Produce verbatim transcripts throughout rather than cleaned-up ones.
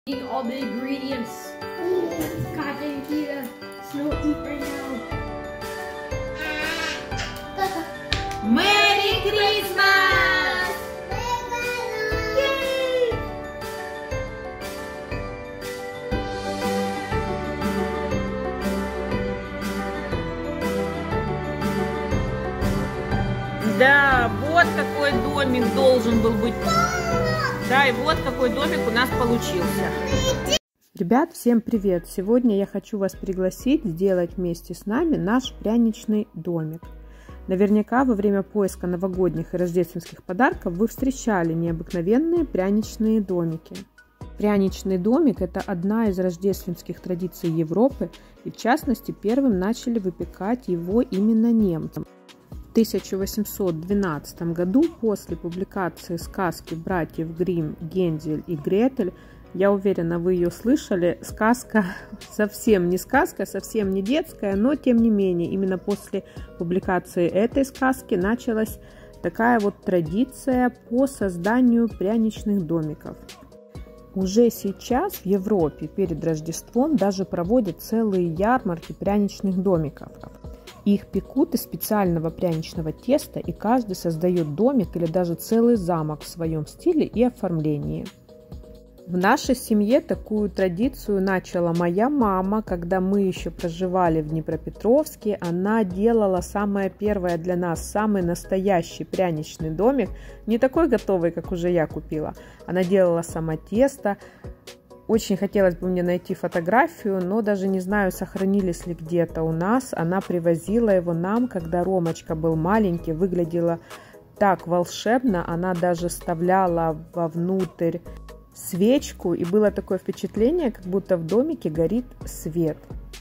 Eating all the ingredients. God dang, Kita. Snow eat right now. Merry Christmas! Yay! Да, вот какой домик должен был быть. Да, и вот какой домик у нас получился. Ребят, всем привет! Сегодня я хочу вас пригласить сделать вместе с нами наш пряничный домик. Наверняка во время поиска новогодних и рождественских подарков вы встречали необыкновенные пряничные домики. Пряничный домик – это одна из рождественских традиций Европы, и в частности первым начали выпекать его именно немцы. В тысяча восемьсот двенадцатом году, после публикации сказки братьев Гримм «Гензель и Гретель», я уверена, вы ее слышали, сказка совсем не сказка, совсем не детская, но тем не менее, именно после публикации этой сказки началась такая вот традиция по созданию пряничных домиков. Уже сейчас в Европе перед Рождеством даже проводят целые ярмарки пряничных домиков. Их пекут из специального пряничного теста, и каждый создает домик или даже целый замок в своем стиле и оформлении. В нашей семье такую традицию начала моя мама, когда мы еще проживали в Днепропетровске. Она делала самое первое для нас, самый настоящий пряничный домик, не такой готовый, как уже я купила. Она делала сама тесто. Очень хотелось бы мне найти фотографию, но даже не знаю, сохранились ли где-то у нас. Она привозила его нам, когда Ромочка был маленький, выглядела так волшебно. Она даже вставляла вовнутрь свечку, и было такое впечатление, как будто в домике горит свет.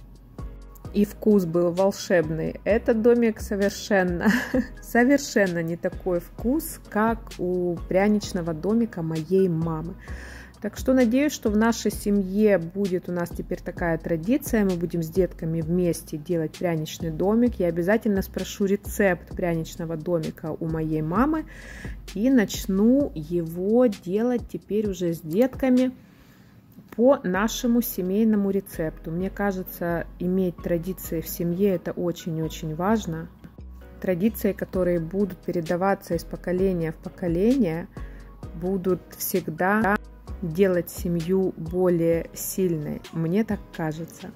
И вкус был волшебный. Этот домик совершенно, совершенно не такой вкус, как у пряничного домика моей мамы. Так что надеюсь, что в нашей семье будет у нас теперь такая традиция. Мы будем с детками вместе делать пряничный домик. Я обязательно спрошу рецепт пряничного домика у моей мамы и начну его делать теперь уже с детками по нашему семейному рецепту. Мне кажется, иметь традиции в семье – это очень-очень важно. Традиции, которые будут передаваться из поколения в поколение, будут всегда делать семью более сильной. Мне так кажется.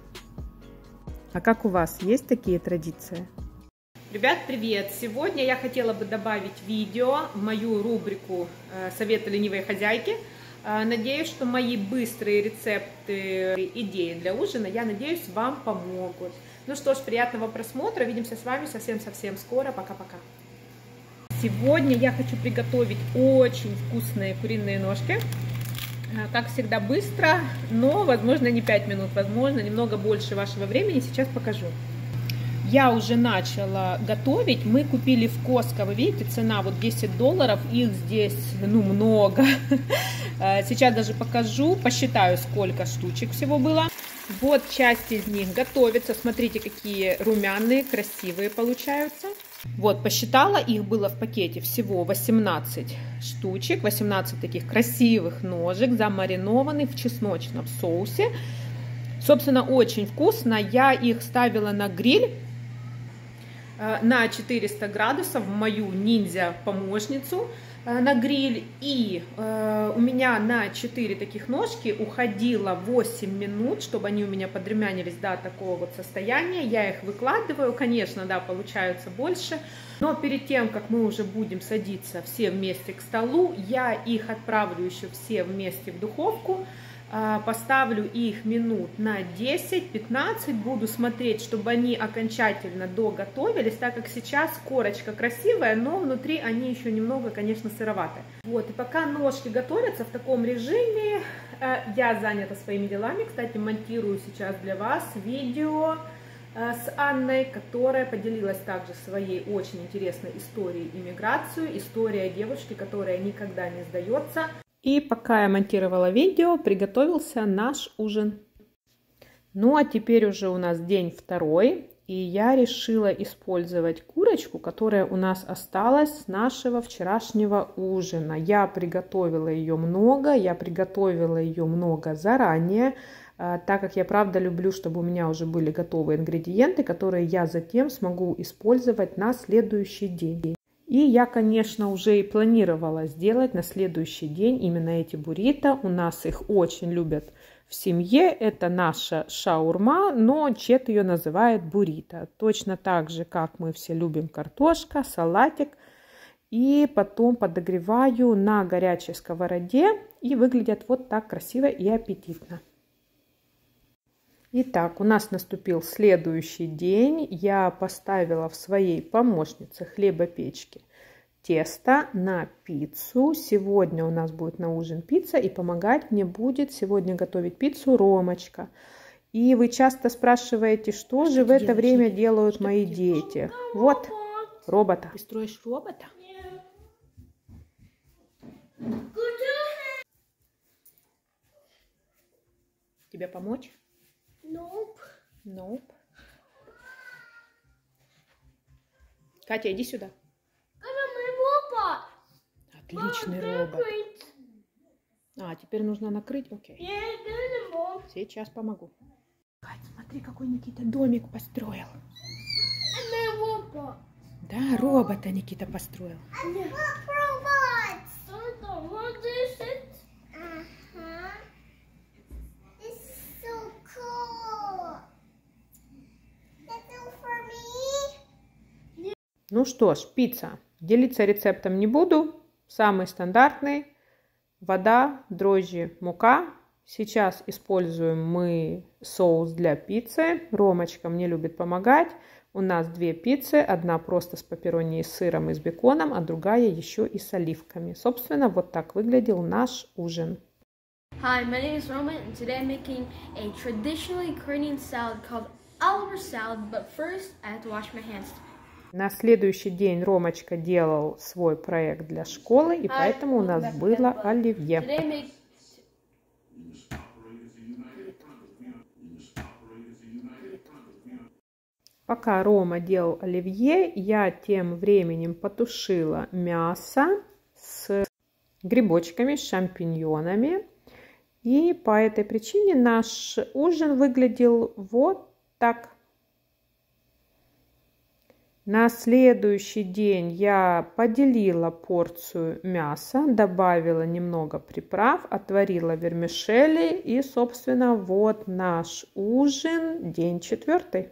А как у вас? Есть такие традиции? Ребят, привет! Сегодня я хотела бы добавить видео в мою рубрику «Советы ленивой хозяйки». Надеюсь, что мои быстрые рецепты, идеи для ужина, я надеюсь, вам помогут. Ну что ж, приятного просмотра. Увидимся с вами совсем-совсем скоро. Пока-пока. Сегодня я хочу приготовить очень вкусные куриные ножки. Как всегда, быстро, но, возможно, не пять минут, возможно, немного больше вашего времени. Сейчас покажу. Я уже начала готовить. Мы купили в Costco, вы видите, цена вот десять долларов. Их здесь, ну, много. Сейчас даже покажу, посчитаю, сколько штучек всего было. Вот часть из них готовится. Смотрите, какие румяные, красивые получаются. Вот, посчитала, их было в пакете всего восемнадцать штучек, восемнадцать таких красивых ножек, замаринованных в чесночном соусе. Собственно, очень вкусно. Я их ставила на гриль э, на четыреста градусов, в мою ниндзя-помощницу э, на гриль. И э, у меня на четыре таких ножки уходило восемь минут, чтобы они у меня подрумянились до такого вот состояния. Я их выкладываю, конечно, да, получаются больше. Но перед тем, как мы уже будем садиться все вместе к столу, я их отправлю еще все вместе в духовку. Поставлю их минут на десять-пятнадцать, буду смотреть, чтобы они окончательно доготовились, так как сейчас корочка красивая, но внутри они еще немного, конечно, сыроваты. Вот, и пока ножки готовятся в таком режиме, я занята своими делами. Кстати, монтирую сейчас для вас видео с Анной, которая поделилась также своей очень интересной историей иммиграции, история девушки, которая никогда не сдается. И пока я монтировала видео, приготовился наш ужин. Ну а теперь уже у нас день второй. И я решила использовать курочку, которая у нас осталась с нашего вчерашнего ужина. Я приготовила ее много, я приготовила ее много заранее, так как я правда люблю, чтобы у меня уже были готовые ингредиенты, которые я затем смогу использовать на следующий день. И я, конечно, уже и планировала сделать на следующий день именно эти буррито. У нас их очень любят в семье. Это наша шаурма, но Чет ее называет буррито. Точно так же, как мы все любим картошка, салатик. И потом подогреваю на горячей сковороде. И выглядят вот так красиво и аппетитно. Итак, у нас наступил следующий день. Я поставила в своей помощнице хлебопечки тесто на пиццу. Сегодня у нас будет на ужин пицца, и помогать мне будет сегодня готовить пиццу Ромочка. И вы часто спрашиваете, что, что же в это делаешь? время делают что мои дети. Вот, робота. Ты строишь робота? Тебе помочь? Nope. Nope. Катя, иди сюда. Отличный робот. А, теперь нужно накрыть? Окей. Сейчас помогу. Кать, смотри, какой Никита домик построил. Да, робота Никита построил. Ну что ж, пицца. Делиться рецептом не буду. Самый стандартный. Вода, дрожжи, мука. Сейчас используем мы соус для пиццы. Ромочка мне любит помогать. У нас две пиццы. Одна просто с пепперони и сыром и с беконом, а другая еще и с оливками. Собственно, вот так выглядел наш ужин. Hi, my name is Roman, and today I'm making a traditionally Korean salad called Oliver salad. But first, I have to wash my hands. На следующий день Ромочка делал свой проект для школы, и поэтому у нас было оливье. Пока Рома делал оливье, я тем временем потушила мясо с грибочками, с шампиньонами. И по этой причине наш ужин выглядел вот так. На следующий день я поделила порцию мяса, добавила немного приправ, отварила вермишели и, собственно, вот наш ужин, день четвертый.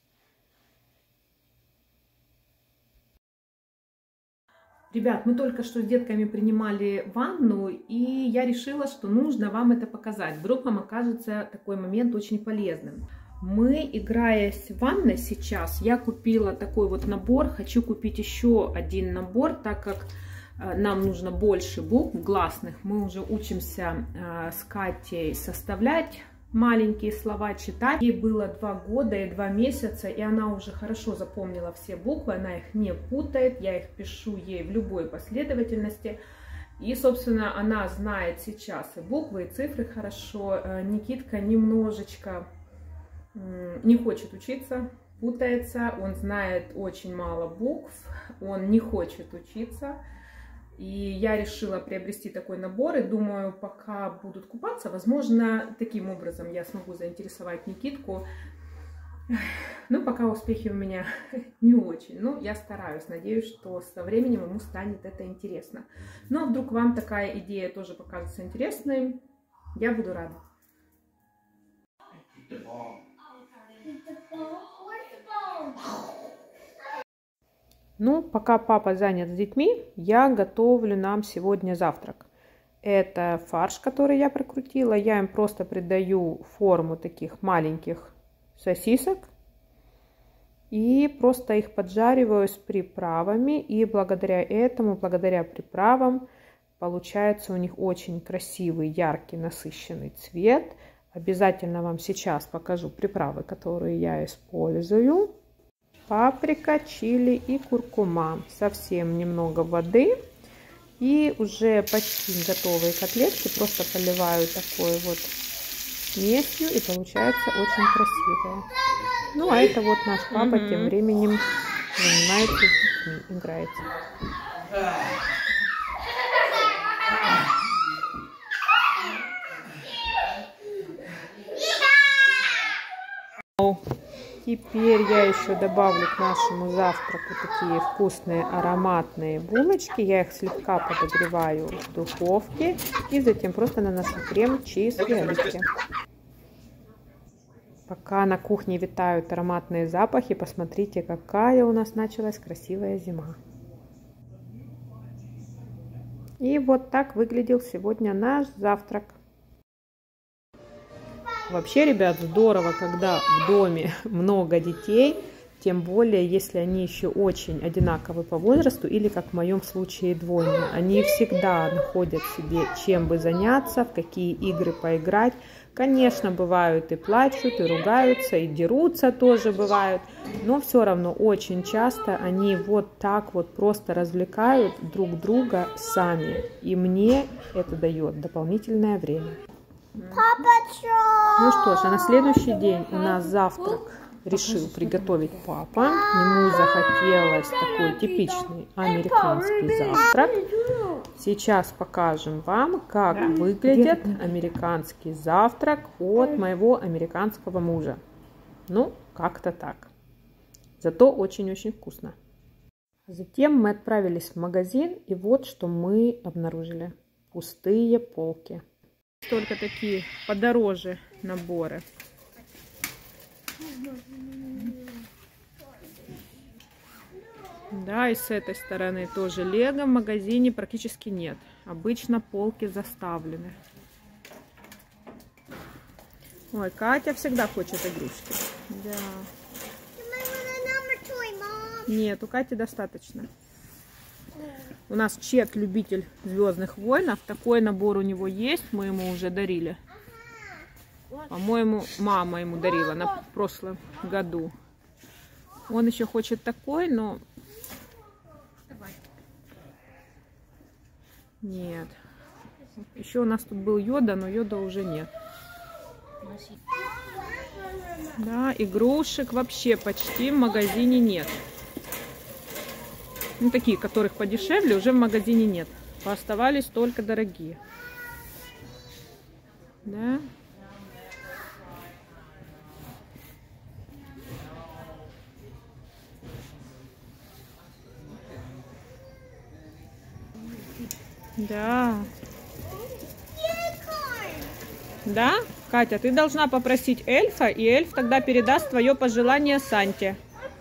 Ребят, мы только что с детками принимали ванну, и я решила, что нужно вам это показать. Вдруг вам окажется такой момент очень полезным. Мы, играясь в ванной сейчас, я купила такой вот набор. Хочу купить еще один набор, так как нам нужно больше букв гласных. Мы уже учимся с Катей составлять маленькие слова, читать. Ей было два года и два месяца, и она уже хорошо запомнила все буквы, она их не путает. Я их пишу ей в любой последовательности. И, собственно, она знает сейчас и буквы, и цифры хорошо. Никитка немножечко не хочет учиться, путается, он знает очень мало букв, он не хочет учиться. И я решила приобрести такой набор, и думаю, пока будут купаться, возможно, таким образом я смогу заинтересовать Никитку. Ну, пока успехи у меня не очень, но я стараюсь, надеюсь, что со временем ему станет это интересно. Ну, а вдруг вам такая идея тоже покажется интересной, я буду рада. Ну, пока папа занят с детьми, я готовлю нам сегодня завтрак. Это фарш, который я прокрутила. Я им просто придаю форму таких маленьких сосисок. И просто их поджариваю с приправами. И благодаря этому, благодаря приправам, получается у них очень красивый, яркий, насыщенный цвет. Обязательно вам сейчас покажу приправы, которые я использую. Паприка, чили и куркума. Совсем немного воды. И уже почти готовые котлетки просто поливаю такой вот смесью. И получается очень красивые. Ну, а это вот наш папа mm-hmm. тем временем занимается с детьми, играется. Теперь я еще добавлю к нашему завтраку такие вкусные ароматные булочки. Я их слегка подогреваю в духовке и затем просто наношу крем, чиз и оливки. Пока на кухне витают ароматные запахи, посмотрите, какая у нас началась красивая зима. И вот так выглядел сегодня наш завтрак. Вообще, ребят, здорово, когда в доме много детей, тем более, если они еще очень одинаковы по возрасту, или, как в моем случае, двойные. Они всегда находят себе, чем бы заняться, в какие игры поиграть. Конечно, бывают и плачут, и ругаются, и дерутся тоже бывают, но все равно очень часто они вот так вот просто развлекают друг друга сами. И мне это дает дополнительное время. Ну что ж, а на следующий день у нас завтрак решил приготовить папа. Ему захотелось такой типичный американский завтрак. Сейчас покажем вам, как выглядит американский завтрак от моего американского мужа. Ну, как-то так. Зато очень-очень вкусно. Затем мы отправились в магазин, и вот что мы обнаружили. Пустые полки. Только такие подороже наборы. Да, и с этой стороны тоже лего в магазине практически нет. Обычно полки заставлены. Ой, Катя всегда хочет игрушки. Да. Нет, у Кати достаточно. У нас Чет любитель Звездных войнов. Такой набор у него есть. Мы ему уже дарили. По-моему, мама ему дарила на прошлом году. Он еще хочет такой, но... Нет. Еще у нас тут был Йода, но Йода уже нет. Да, игрушек вообще почти в магазине нет. Ну, такие, которых подешевле, уже в магазине нет. Пооставались только дорогие. Да. Да. Да? Катя, ты должна попросить эльфа, и эльф тогда передаст твое пожелание Санте.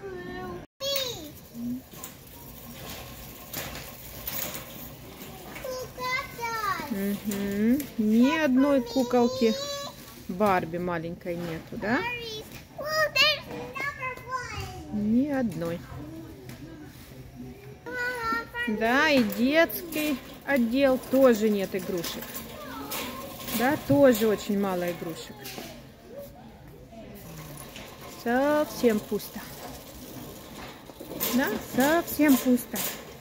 Угу. Ни одной куколки Барби маленькой нету, да? Ни одной. Да, и детский отдел тоже нет игрушек. Да, тоже очень мало игрушек. Совсем пусто. Да, совсем пусто.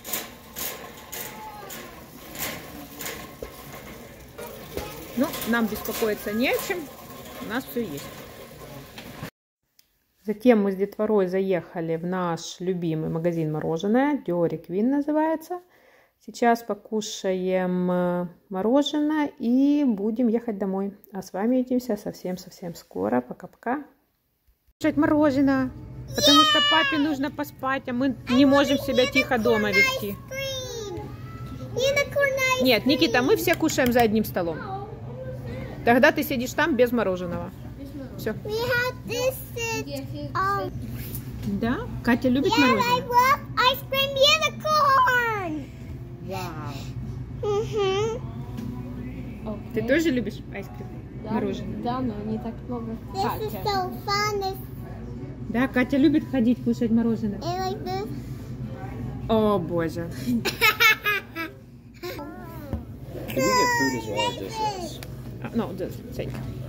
Ну, нам беспокоиться не о чем. У нас все есть. Затем мы с детворой заехали в наш любимый магазин мороженое. Dairy Queen называется. Сейчас покушаем мороженое и будем ехать домой. А с вами увидимся совсем-совсем скоро. Пока-пока. Кушать мороженое. Потому что папе нужно поспать, а мы не можем себя тихо дома вести. Нет, Никита, мы все кушаем за одним столом. Тогда ты сидишь там без мороженого. Все. Да? Катя любит мороженое? Вау. Okay. Ты тоже любишь айскрим? Да, мороженое? Да, но не так много. This is so fun. This, Да, Катя любит ходить кушать мороженое. it like this. О, боже. Can you get food as well? Just yes. No, just take.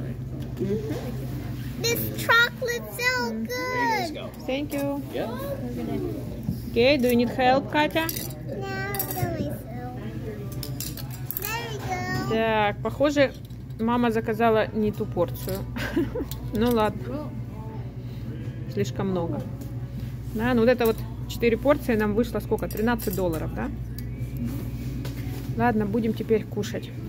This chocolate's so There you good. guys go. Thank you. Yep. Okay, do you need help, Катя? Now do myself. There we go. Так, похоже, мама заказала не ту порцию. Ну ладно. слишком много. Да, ну вот это вот четыре порции нам вышло сколько? тринадцать долларов, да? Ладно, будем теперь кушать.